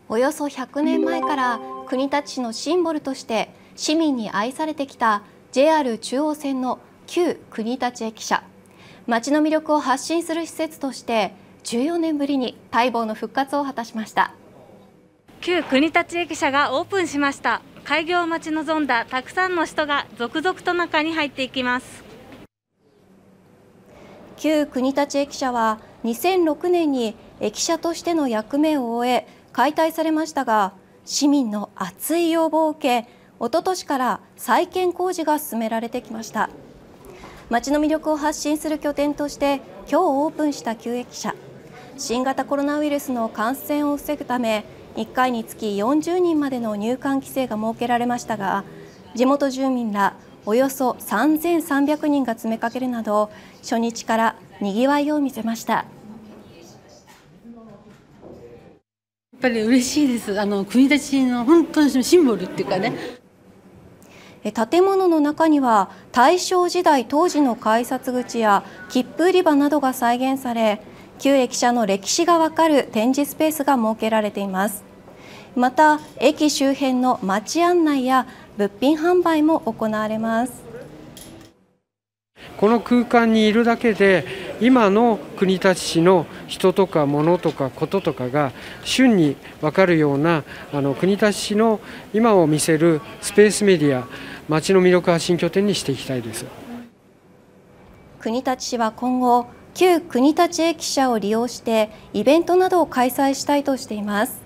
およそ100年前から国立市のシンボルとして市民に愛されてきた JR 中央線の旧国立駅舎。街の魅力を発信する施設として14年ぶりに待望の復活を果たしました。 旧国立駅舎がオープンしました。開業を待ち望んだたくさんの人が続々と中に入っていきます。 旧国立駅舎は2006年に駅舎としての役目を終え解体されましたが、市民の熱い要望を受け、おととしから再建工事が進められてきました。街の魅力を発信する拠点として今日オープンした旧駅舎。新型コロナウイルスの感染を防ぐため1回につき40人までの入館規制が設けられましたが、地元住民らおよそ3300人が詰めかけるなど初日からにぎわいを見せました。 やっぱり嬉しいです。国立の本当にシンボルっていうかね。 建物の中には大正時代当時の改札口や切符売り場などが再現され、旧駅舎の歴史がわかる展示スペースが設けられています。また駅周辺の街案内や物品販売も行われます。 この空間にいるだけで今の国立市の人とか物とかこととかが瞬に分かるような国立市の今を見せるスペースメディア、街の魅力発信拠点にしていきたいです。 国立市は今後旧国立駅舎を利用してイベントなどを開催したいとしています。